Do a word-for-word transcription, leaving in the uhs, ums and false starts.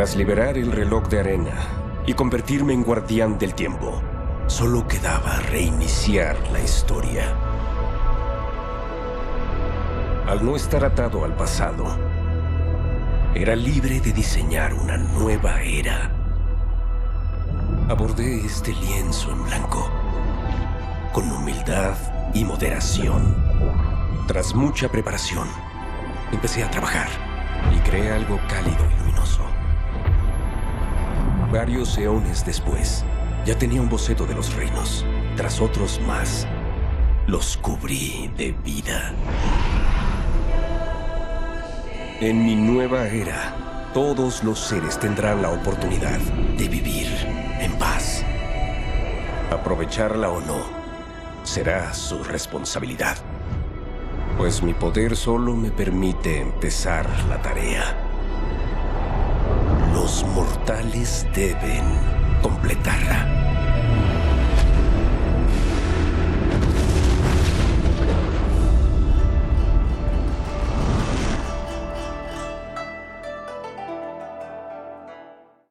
Tras liberar el reloj de arena y convertirme en guardián del tiempo, solo quedaba reiniciar la historia. Al no estar atado al pasado, era libre de diseñar una nueva era. Abordé este lienzo en blanco con humildad y moderación. Tras mucha preparación, empecé a trabajar y creé algo cálido y luminoso. Varios eones después, ya tenía un boceto de los reinos. Tras otros más, los cubrí de vida. En mi nueva era, todos los seres tendrán la oportunidad de vivir en paz. Aprovecharla o no, será su responsabilidad. Pues mi poder solo me permite empezar la tarea. Los mortales deben completarla.